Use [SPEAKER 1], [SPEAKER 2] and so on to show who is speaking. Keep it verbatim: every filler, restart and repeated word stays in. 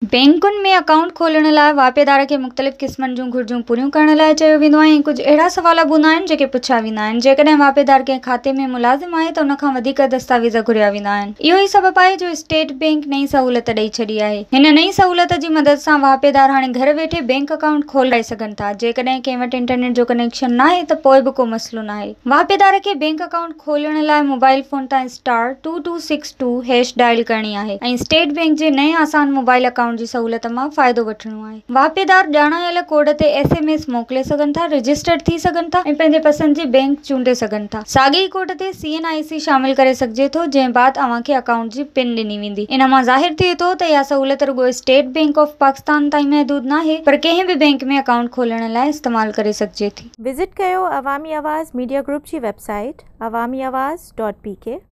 [SPEAKER 1] बैंकुनि में अकाउंट खोलण लाइ वापेदार खे मुख़्तलिफ़ क़िस्मनि जूं घुरिजूं पूरियूं करण लाइ चयो वेंदो आहे ऐं कुझु अहिड़ा सवाल बि हूंदा आहिनि जेके पुछिया वेंदा आहिनि। जेकॾहिं वापेदार कंहिं खाते में मुलाज़िम आहे त उन खां वधीक दस्तावेज़ घुरिया वेंदा आहिनि। इहो ई सबबु आहे जो स्टेट बैंक नई सहूलियत ॾेई छॾी आहे। हिन नई सहूलियत जी मदद सां वापेदार हाणे घर वेठे बैंक अकाउंट खोलाए सघनि था। जेकॾहिं कंहिं वटि इंटरनेट जो कनेक्शन नाहे त पोइ बि को मसइलो नाहे। वापेदार खे बैंक अकाउंट खोलण लाइ मोबाइल फोन तां star two two six two hash dial करणी आहे ऐं स्टेट बैंक जे नए आसान मोबाइल अकाउंट जी सहूलियत मां फ़ाइदो वठणो आहे। वापेदार ॼाणायल कोड ते एस एम एस मोकिले सघनि था, रजिस्टर थी सघनि था ऐं पंहिंजे पसंदि जी बैंक चूंडे सघनि था। साॻे ई कोड ते सी एन आई सी शामिल करे सघिजे थो, जंहिं बाद अव्हां खे अकाउंट जी पिन ॾिनी वेंदी। इन मां ज़ाहिर थिए थो त इहा सहूलियत रुॻो स्टेट बैंक ऑफ पाकिस्तान ताईं महदूद नाहे, पर कंहिं बि बैंक में अकाउंट खोलण लाइ इस्तेमाल करे सघिजे थी।
[SPEAKER 2] विज़िट कयो अवामी आवाज़ मीडिया ग्रुप जी वेबसाइट अवामी आवाज़ डॉट पी के।